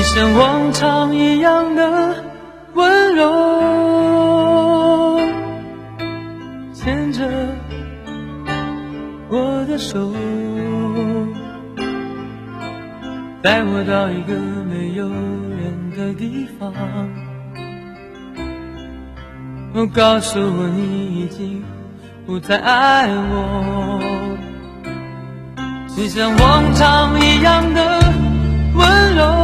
像往常一样的温柔，牵着我的手，带我到一个没有人的地方，告诉我你已经不再爱我。你像往常一样的温柔，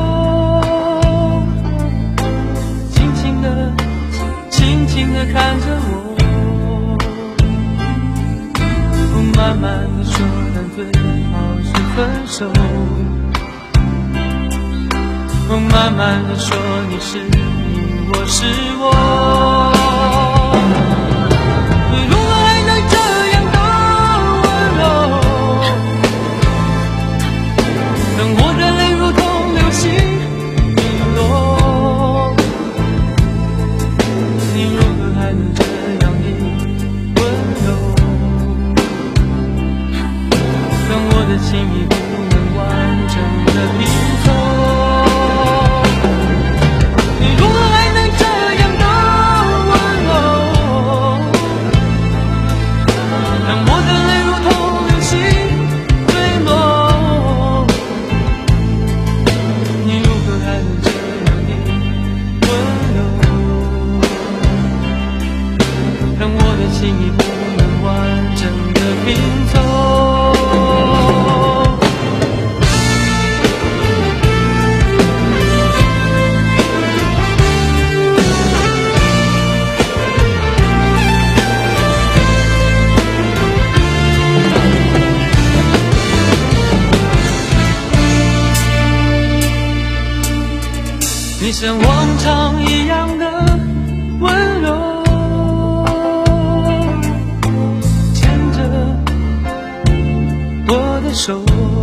轻轻地轻轻地看着我，慢慢地说但最好是分手，慢慢地说你是你，我是我。如何还能这样的温柔，当我的泪如同流星坠落，你如何还能这样的温柔，当我的情意不能完整的拼凑，你如何还能这样的温柔，当我的泪如同流星坠落，你如何还能这样的温柔，当我的情意不能完整的拼凑。你像往常一样的温柔，牵着我的手，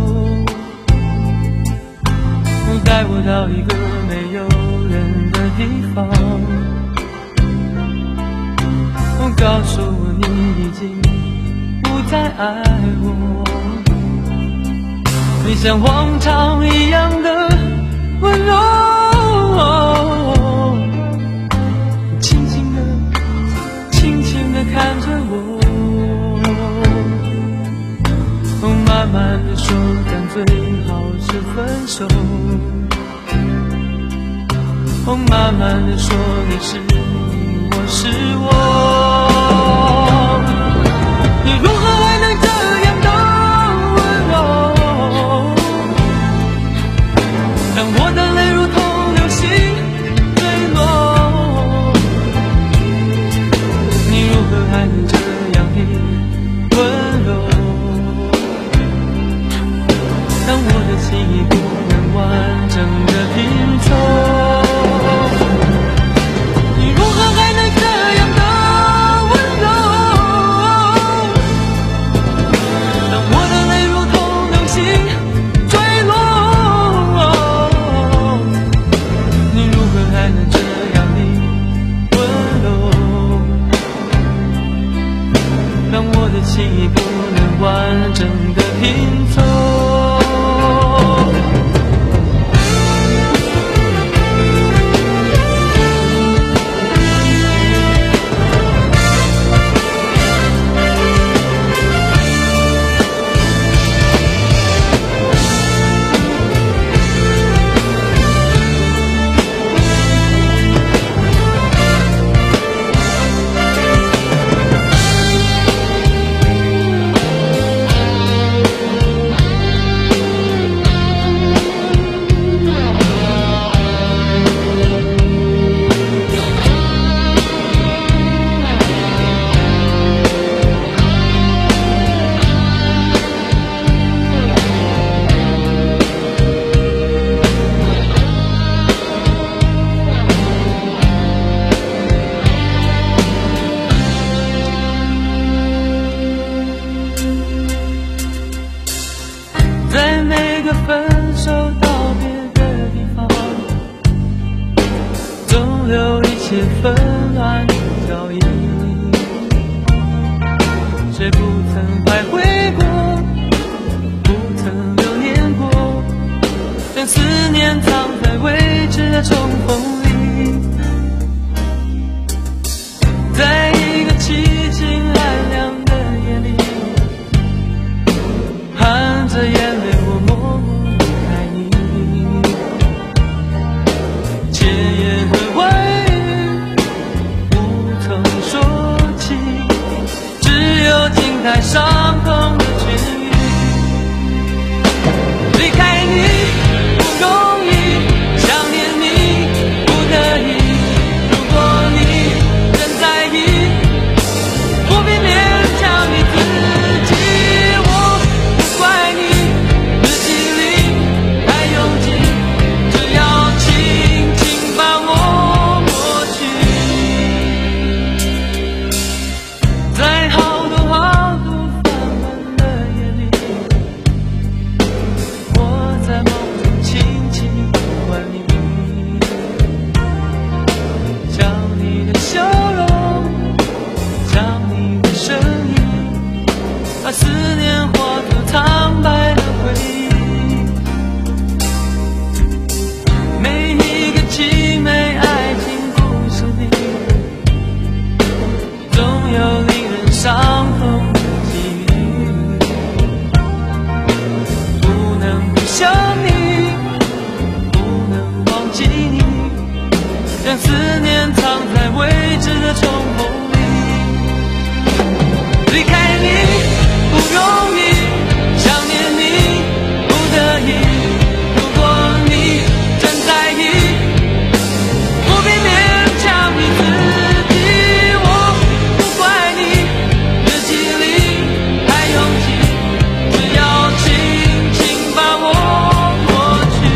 带我到一个没有人的地方，告诉我你已经不再爱我。你像往常一样的温柔，轻轻地轻轻地看着我，慢慢地说但最好是分手，慢慢地说你是你，我是我。你如何还能这样的温柔，当我的泪如同流星坠落，你如何还能这样的温柔，当我的情意不能完整的拼凑，你如何还能这样的温柔，当我的泪如同流星坠落，你如何还能这样的温柔，当我的情意不能完整的拼凑。 着眼泪，我默默离开你。千言和万语无从说起，只有静待伤痛的痊愈。离开你不容易，想念你不得已。如果你仍在意，不必勉强你自己。我不怪你，日记里太拥挤，只要轻轻把我抹去。在好多好多泛滥的夜里，我在梦中轻轻唤你，想你的笑容，想你的声音，把思念化作苍白的回忆。每一个凄美爱情故事里，总有令人伤痛的际遇。不能不想你，不能忘记你，将思念藏在未知的重逢里。离开你不容易，想念你不得已。如果你真在意，不必勉强你自己。我不怪你，日记里太拥挤，只要轻轻把我抹去。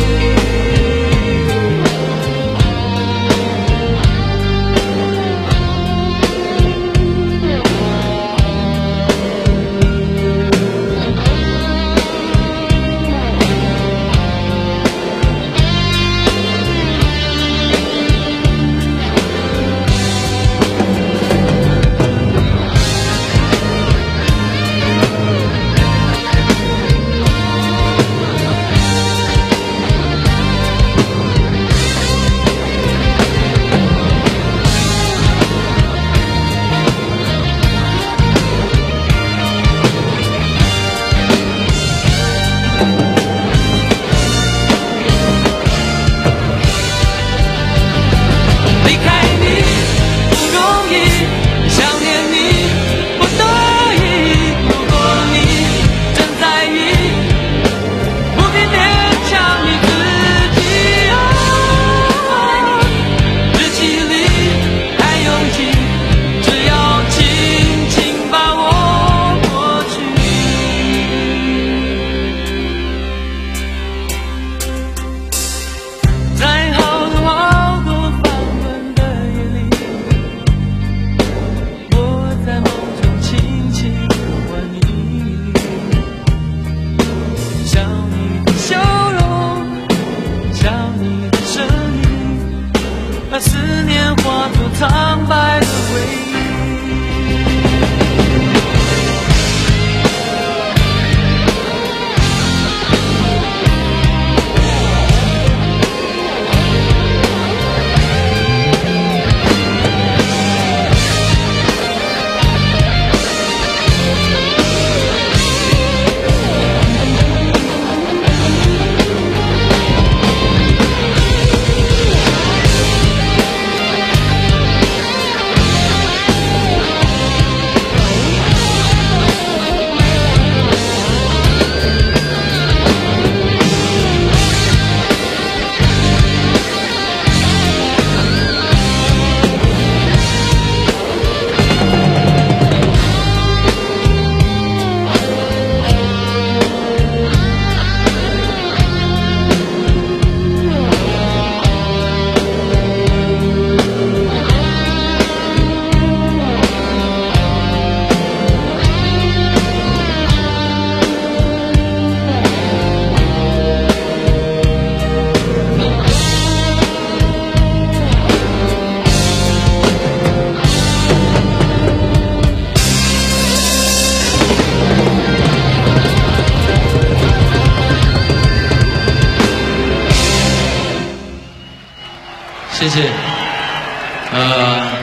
离开你不容易，想念你不得已。如果你真在意，不必勉强你自己。日记里太拥挤，只要轻轻把我抹去。在好多好多繁乱的夜里，我在梦中轻轻唤你，想你的笑容，想你的声音，把思念化作苍白的回忆。谢谢。